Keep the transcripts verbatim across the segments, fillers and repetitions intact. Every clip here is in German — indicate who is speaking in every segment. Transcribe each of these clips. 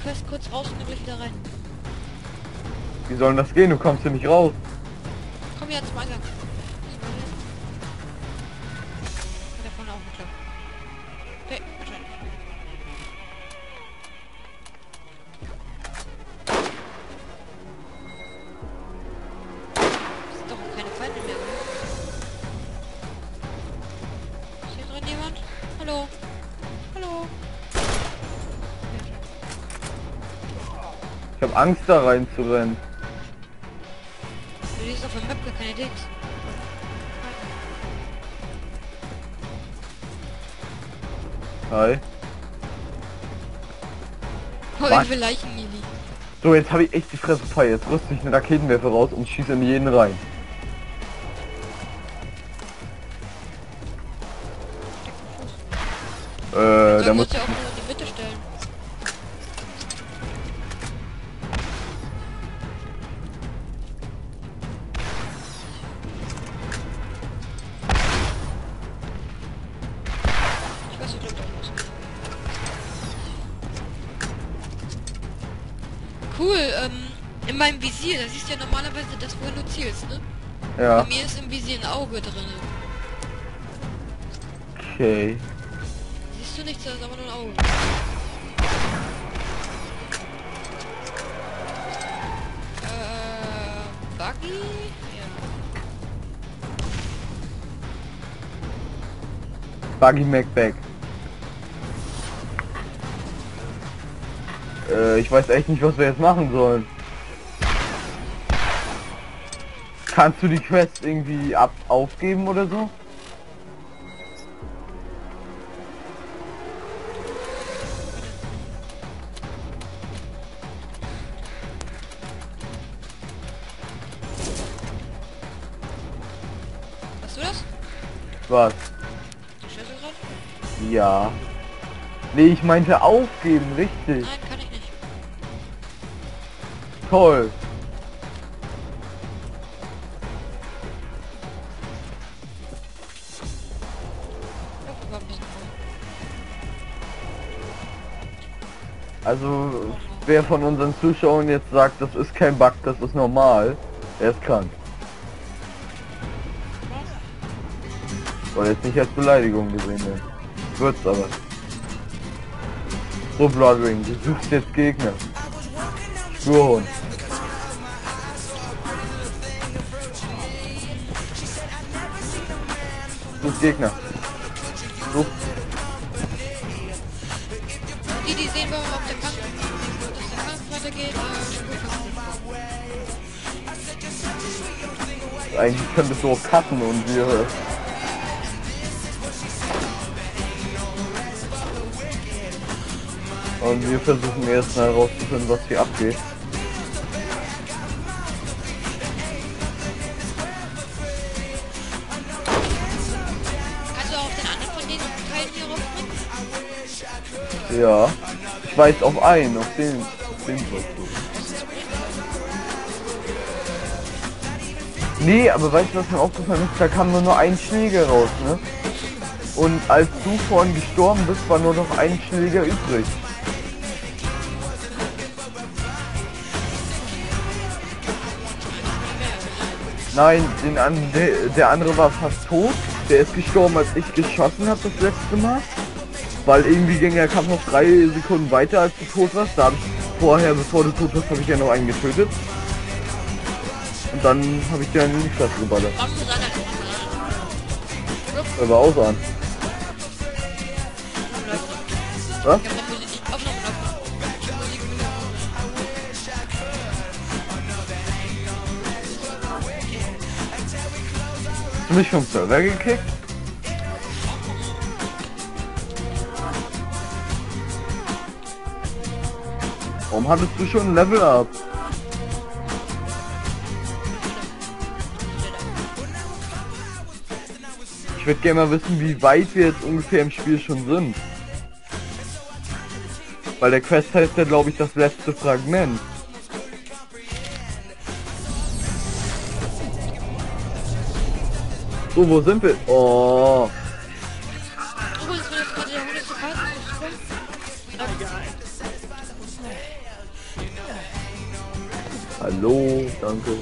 Speaker 1: Quest kurz raus und dann gleich wieder rein.
Speaker 2: Wie soll das gehen? Du kommst hier nicht raus.
Speaker 1: Komm jetzt zum Eingang. Hat da vorne auch geklappt. Okay, wahrscheinlich. Das sind doch auch keine Feinde mehr, oder? Ist hier drin jemand? Hallo? Hallo?
Speaker 2: Ich habe Angst da reinzurennen.
Speaker 1: Du siehst auf der Map gar keine Dings.
Speaker 2: Hi.
Speaker 1: Oh,
Speaker 2: Was?
Speaker 1: wie viele Leichen hier liegen.
Speaker 2: So, jetzt habe ich echt die Fresse voll. Jetzt rüste ich eine Raketenwerfer raus und schieße in jeden rein. Äh,
Speaker 1: Da
Speaker 2: da muss
Speaker 1: muss ja auch nur in die Mitte stellen. Ich weiß nicht, ob da muss. Cool, ähm, in meinem Visier, da siehst du ja normalerweise das, wohin du zielst, ne?
Speaker 2: ja.
Speaker 1: Bei mir ist im Visier ein Auge drin.
Speaker 2: Okay.
Speaker 1: Siehst du nichts, da ist aber nur ein Auge. Äh, Buggy? Ja.
Speaker 2: Buggy Macback. Äh, ich weiß echt nicht, was wir jetzt machen sollen. Kannst du die Quest irgendwie ab aufgeben oder so?
Speaker 1: Hast du das?
Speaker 2: Was?
Speaker 1: Die Schlüssel dran?
Speaker 2: Ja. Nee, ich meinte aufgeben, richtig.
Speaker 1: Nein, kann ich nicht.
Speaker 2: Toll.
Speaker 1: Oh, war ein bisschen voll.
Speaker 2: Also, wer von unseren Zuschauern jetzt sagt, das ist kein Bug, das ist normal, er ist krank. Soll jetzt nicht als Beleidigung gesehen werden. Wird's aber. So, Bloodring, du suchst jetzt Gegner. Spürhund. Such Gegner. Such.
Speaker 1: Die, die sehen wir auf der Kante. Dass der Kampf weitergeht, äh,
Speaker 2: Eigentlich könntest du auch cutten und wir... Und wir versuchen erst mal herauszufinden, was hier abgeht.
Speaker 1: kannst du auch auf den anderen von den Teilen hier raufbringen?
Speaker 2: Ja. Ich weiß auf einen, auf den. Auf den wirst du. Nee, aber weißt du, was mir aufgefallen ist? Da kam nur noch ein Schläger raus, ne? Und als du vorhin gestorben bist, war nur noch ein Schläger übrig. Nein, den an, der, der andere war fast tot. Der ist gestorben, als ich geschossen habe das letzte Mal. Weil irgendwie ging der Kampf noch drei Sekunden weiter, als du tot warst. Da habe ich vorher, bevor du tot warst, habe ich ja noch einen getötet. Und dann habe ich dir einen in die Fresse geballert.
Speaker 1: Komm, du sagst
Speaker 2: Er war aus an. Was?
Speaker 1: Ich hab noch Musik aufgenommen.
Speaker 2: Hast du mich vom Server gekickt? Warum hattest du schon ein Level up? Ich würde gerne mal wissen, wie weit wir jetzt ungefähr im Spiel schon sind. Weil der Quest heißt ja, glaube ich, das letzte Fragment. So, wo sind wir? Oh.
Speaker 1: Oh, das war jetzt gerade der hundertste Part.
Speaker 2: Hallo, danke.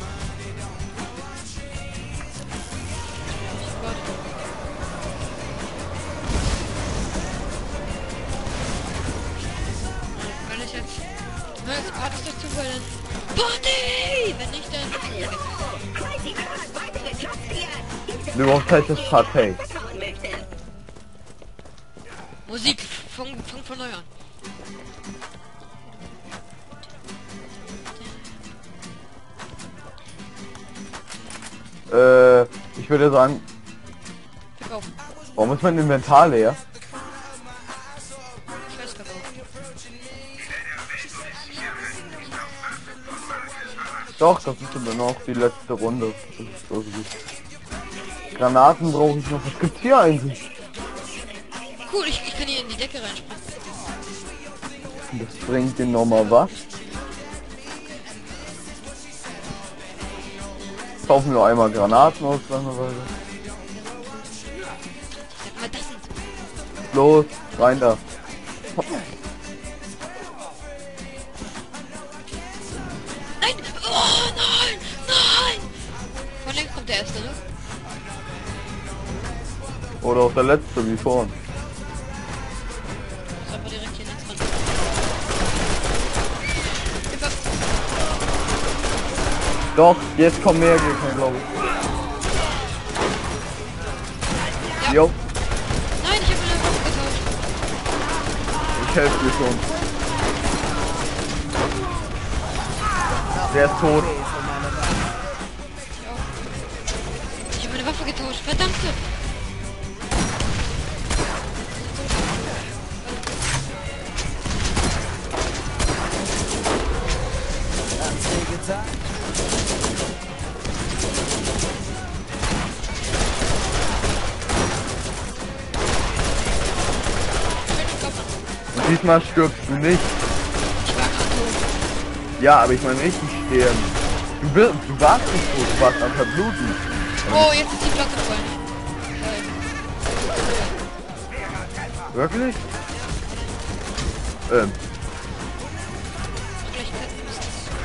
Speaker 1: Wenn ich jetzt... Na, jetzt Partys dazu, weil dann... Party! Wenn nicht, dann...
Speaker 2: Überhaupt heißt das Partei.
Speaker 1: Musik, fang, fang von neu an.
Speaker 2: Äh, ich würde sagen,
Speaker 1: Verkaufen.
Speaker 2: warum ist mein Inventar leer?
Speaker 1: Ich weiß verkaufen.
Speaker 2: Doch, das ist aber noch die letzte Runde. Das ist so gut. Granaten brauche ich noch. Was gibt's hier eigentlich?
Speaker 1: Cool, ich, ich kann hier in die Decke reinspringen.
Speaker 2: Das bringt den nochmal was. Kaufen wir einmal Granaten aus, langeweile.
Speaker 1: Sag mal, das sind...
Speaker 2: Los, rein da.
Speaker 1: Nein! Oh, nein! Nein! Von links kommt der erste, ne?
Speaker 2: Oder auch der letzte, wie vorhin.
Speaker 1: Ist einfach direkt hier links dran. Einfach...
Speaker 2: Doch, jetzt kommen mehr Gegner, glaube ich.
Speaker 1: Ja.
Speaker 2: Jo,
Speaker 1: Nein, ich habe meine Waffe getauscht.
Speaker 2: ich helfe dir schon. Der ist tot.
Speaker 1: Ich habe meine Waffe getauscht. Verdammte!
Speaker 2: Und diesmal stirbst du nicht.
Speaker 1: Ich war gerade tot.
Speaker 2: Ja, aber ich meine richtig sterben. Du, bist, du warst nicht tot, du warst am Verbluten.
Speaker 1: Oh, jetzt ist die Glocke voll. Geil.
Speaker 2: Wirklich? Ähm,
Speaker 1: Gleich fetten müssen.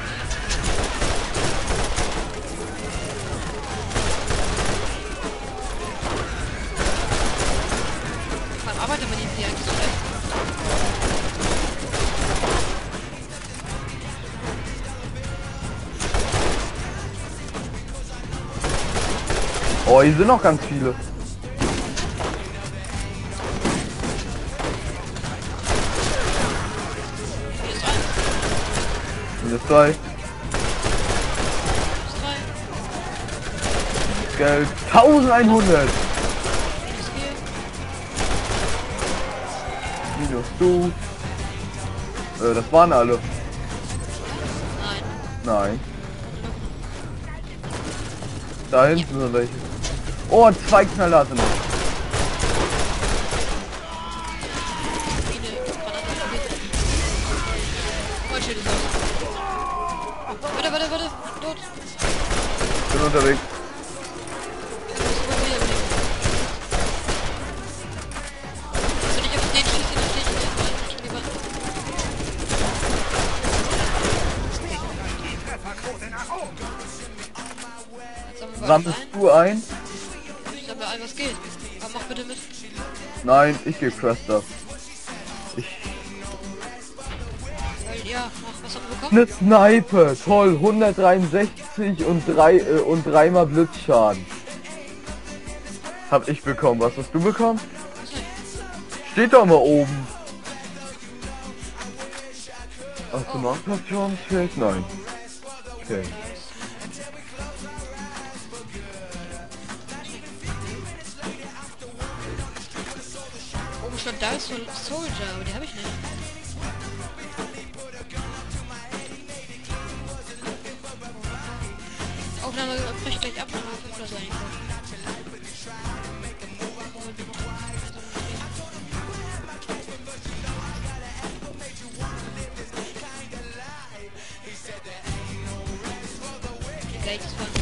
Speaker 1: Wann arbeitet man die eigentlich so leicht?
Speaker 2: oh, hier sind noch ganz viele.
Speaker 1: Hier ist eins,
Speaker 2: Hier ist zwei.
Speaker 1: hier ist drei,
Speaker 2: Geld. eintausendeinhundert.
Speaker 1: hier ist vier.
Speaker 2: Minus du. Äh, das waren alle.
Speaker 1: Nein.
Speaker 2: Nein. Da hinten sind welche. Oh, zwei Knallharte noch.
Speaker 1: Mine, Granate, oh, Schild ist aus. Warte, warte, warte. Tot.
Speaker 2: Bin unterwegs.
Speaker 1: Ich muss mal wieder überlegen. Wenn ich auf den schieße, dann stehe ich in der in die Wand. Jetzt haben wir
Speaker 2: Rammst
Speaker 1: ein.
Speaker 2: du ein?
Speaker 1: Ich sammle ein, was geht. Aber mach bitte mit.
Speaker 2: Nein, ich geh Cresta. Ich.
Speaker 1: Weil, ja, mach, was haben wir bekommen?
Speaker 2: Eine Sniper, toll, hundertdreiundsechzig und drei äh, und dreimal Blitzschaden. Hab ich bekommen. Was hast du bekommen?
Speaker 1: Was nicht?
Speaker 2: Steht doch mal oben. Hast du noch Passionsfeld? Nein. Okay.
Speaker 1: Oben stand da ist so Soldier, aber die habe ich nicht. Aufnahme bricht gleich ab, dann auf das eigentlich. Gleich ist von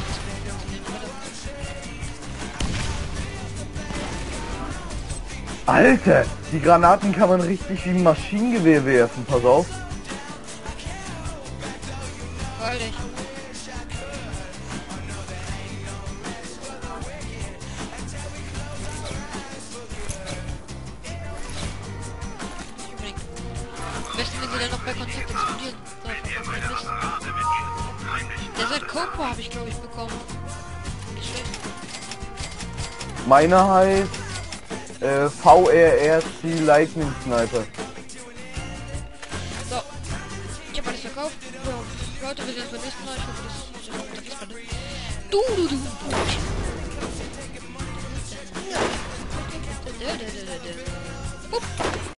Speaker 2: Alter, die Granaten kann man richtig wie ein Maschinengewehr werfen. Pass auf.
Speaker 1: Beeil dich. Unbedingt. Am besten, wenn sie dann noch bei Kontakt explodieren. So, der seit Coco habe ich glaube ich bekommen. Nicht schlecht.
Speaker 2: Meine heißt äh, V R R C Lightning Sniper.
Speaker 1: So. Ich habe alles verkauft. Ja, Leute, wir sehen uns beim nächsten Mal. Ich hoffe, das ist das ist Du, du, du. Pup.